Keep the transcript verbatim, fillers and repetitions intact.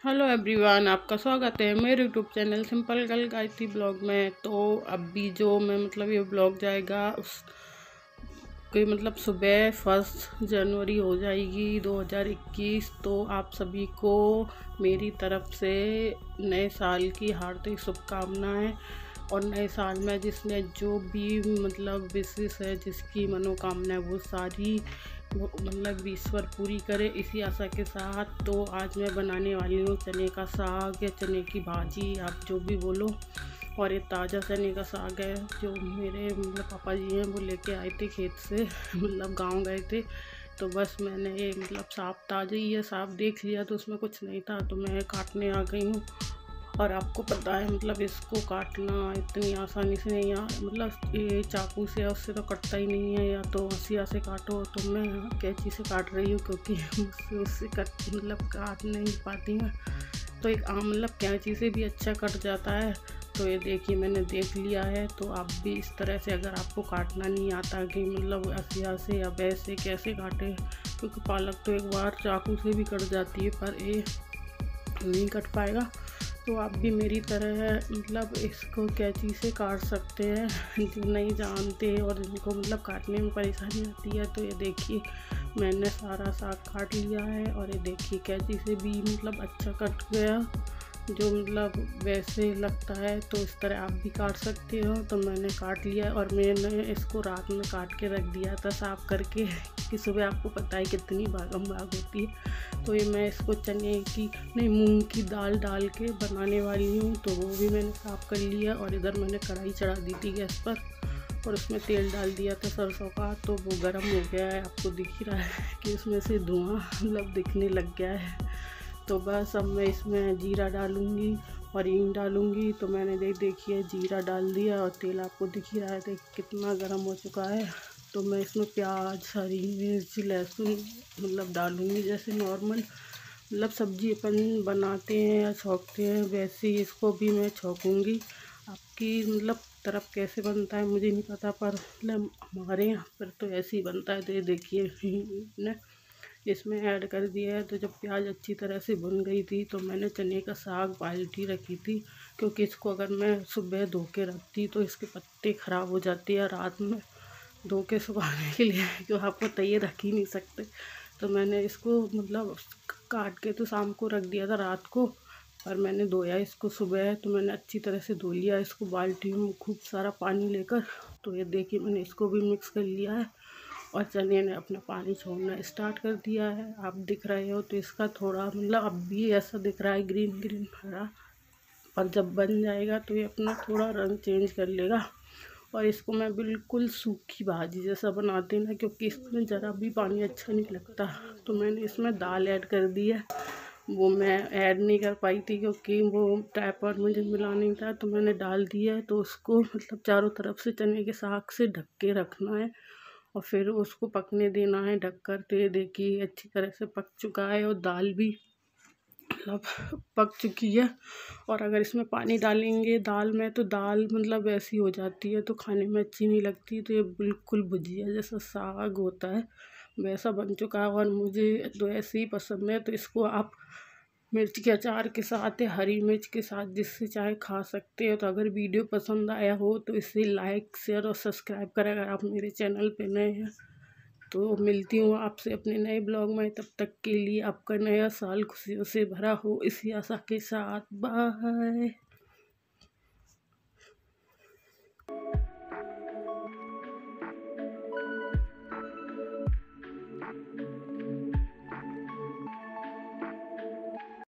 Hello everyone, आपका स्वागत है मेरे YouTube channel simple girl Gayatri blog में। तो अभी जो मैं मतलब ये ब्लॉग जाएगा उस कोई मतलब सुबह फर्स्ट जनवरी हो जाएगी दो हज़ार इक्कीस। तो आप सभी को मेरी तरफ से नए साल की हार्दिक शुभकामनाएं। और नए साल में जिसने जो भी मतलब विशेष है, जिसकी मनोकामना है, वो सारी वो मतलब ईश्वर पूरी करे, इसी आशा के साथ। तो आज मैं बनाने वाली हूँ चने का साग या चने की भाजी, आप जो भी बोलो। और ये ताज़ा चने का साग है जो मेरे मतलब पापा जी हैं वो लेके आए थे खेत से मतलब गांव गए थे। तो बस मैंने ये मतलब साफ ताज़ा ही है, साफ देख लिया तो उसमें कुछ नहीं था, तो मैं काटने आ गई हूँ। और आपको पता है मतलब इसको काटना इतनी आसानी से नहीं, या मतलब ये चाकू से उससे तो कटता ही नहीं है, या तो हंसिया से काटो। तो मैं कैंची से काट रही हूँ क्योंकि मुझसे उससे कट मतलब काट नहीं पाती मैं। तो एक आम मतलब कैंची से भी अच्छा कट जाता है। तो ये देखिए मैंने देख लिया है। तो आप भी इस तरह से, अगर आपको काटना नहीं आता कि मतलब हंसिया से या वैसे कैसे काटे, क्योंकि पालक तो एक बार चाकू से भी कट जाती है पर ये नहीं कट पाएगा। तो आप भी मेरी तरह मतलब इसको कैंची से काट सकते हैं जो नहीं जानते और जिनको मतलब काटने में परेशानी आती है। तो ये देखिए मैंने सारा साग काट लिया है और ये देखिए कैंची से भी मतलब अच्छा कट गया, जो मतलब वैसे लगता है। तो इस तरह आप भी काट सकते हो। तो मैंने काट लिया और मैंने इसको रात में काट के रख दिया था साफ़ करके कि सुबह आपको पता है कितनी भागम भाग होती है। तो ये मैं इसको चने की नहीं मूंग की दाल डाल के बनाने वाली हूँ। तो वो भी मैंने साफ़ कर लिया और इधर मैंने कढ़ाई चढ़ा दी थी गैस पर और उसमें तेल डाल दिया था सरसों का। तो वो गर्म हो गया है, आपको दिख ही रहा है कि उसमें से धुआं मतलब दिखने लग गया है। तो बस अब मैं इसमें जीरा डालूँगी और हींग डालूँगी। तो मैंने देख देखिए जीरा डाल दिया और तेल आपको दिख ही रहा है, देख कितना गर्म हो चुका है। तो मैं इसमें प्याज, हरी मिर्च, लहसुन मतलब डालूँगी, जैसे नॉर्मल मतलब सब्जी अपन बनाते हैं या छौंकते हैं वैसे ही इसको भी मैं छौंकूँगी। आपकी मतलब तरफ कैसे बनता है मुझे नहीं पता, पर मतलब हमारे यहाँ पर तो ऐसे ही बनता है। तो ये देखिए ने इसमें ऐड कर दिया है। तो जब प्याज अच्छी तरह से भुन गई थी तो मैंने चने का साग बाल्टी रखी थी, क्योंकि इसको अगर मैं सुबह धो के रखती तो इसके पत्ते ख़राब हो जाते हैं रात में धो के सुखाने के लिए, जो आपको तैयार रख ही नहीं सकते। तो मैंने इसको मतलब काट के तो शाम को रख दिया था रात को, पर मैंने धोया इसको सुबह। तो मैंने अच्छी तरह से धो लिया इसको बाल्टी में खूब सारा पानी लेकर। तो ये देखिए मैंने इसको भी मिक्स कर लिया है और चने ने अपना पानी छोड़ना स्टार्ट कर दिया है, आप दिख रहे हो। तो इसका थोड़ा मतलब अब भी ऐसा दिख रहा है ग्रीन ग्रीन हरा, पर जब बन जाएगा तो ये अपना थोड़ा रंग चेंज कर लेगा। और इसको मैं बिल्कुल सूखी भाजी जैसा बनाती ना, क्योंकि इसमें ज़रा भी पानी अच्छा नहीं लगता। तो मैंने इसमें दाल ऐड कर दी है, वो मैं ऐड नहीं कर पाई थी क्योंकि वो ट्राइपॉड मुझे मिला नहीं था। तो मैंने डाल दिया है। तो उसको मतलब चारों तरफ से चने के साग से ढक के रखना है और फिर उसको पकने देना है ढककर। तो ये देखिए अच्छी तरह से पक चुका है और दाल भी मतलब पक चुकी है। और अगर इसमें पानी डालेंगे दाल में तो दाल मतलब ऐसी हो जाती है तो खाने में अच्छी नहीं लगती। तो ये बिल्कुल भुजिया जैसा साग होता है वैसा बन चुका है और मुझे तो ऐसे ही पसंद है। तो इसको आप मिर्च के अचार के साथ या हरी मिर्च के साथ जिससे चाहे खा सकते हो। तो अगर वीडियो पसंद आया हो तो इसे लाइक, शेयर और सब्सक्राइब करें अगर आप मेरे चैनल पे नए हैं। तो मिलती हूँ आपसे अपने नए ब्लॉग में, तब तक के लिए आपका नया साल खुशियों से भरा हो इसी आशा के साथ। बाय।